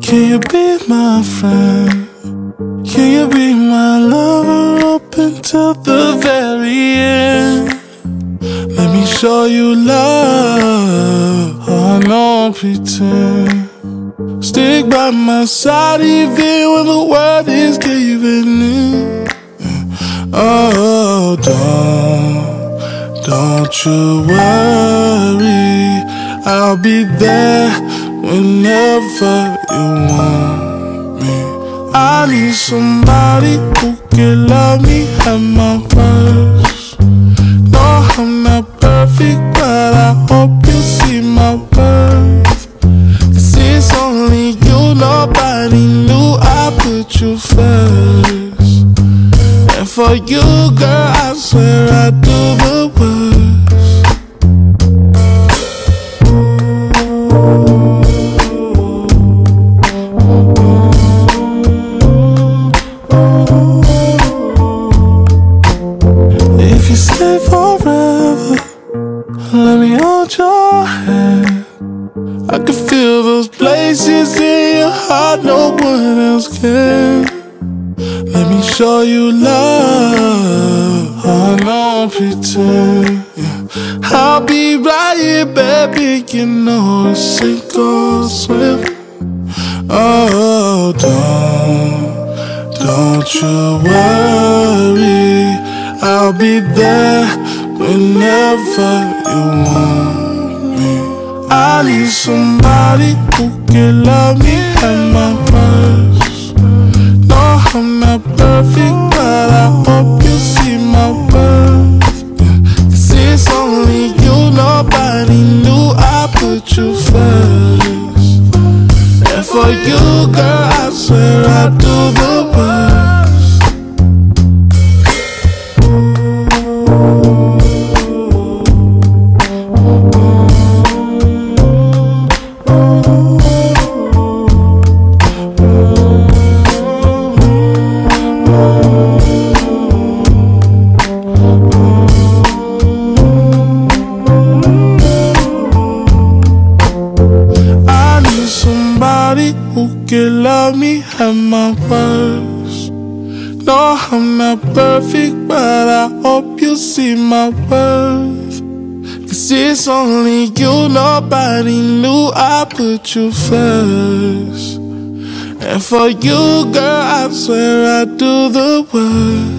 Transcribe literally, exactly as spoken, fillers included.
Can you be my friend? Can you be my lover up until the very end? Let me show you love, I don't pretend. Stick by my side even when the world is giving in. Oh, don't, don't you worry, I'll be there whenever you want me. I need somebody who can love me at my worst. No, I'm not perfect, but I hope you see my worth. 'Cause it's only you, nobody knew I put you first. And for you, girl, I swear I do the worst. If you stay forever, let me hold your hand. I can feel those places in your heart no one else can. Let me show you love, I don't pretend. Yeah. I'll be right here, baby, you know it's sink or swim. Oh, don't, don't you worry, I'll be there whenever you want me. I need somebody who can love me at my worst. No, I'm not perfect, but I hope you see my worth. Yeah. 'Cause it's only you, nobody knew I put you first. And for you, girl, I swear I do the worst. Who can love me at my worst. No, I'm not perfect, but I hope you see my worth. 'Cause it's only you, nobody knew I put you first. And for you, girl, I swear I do the worst.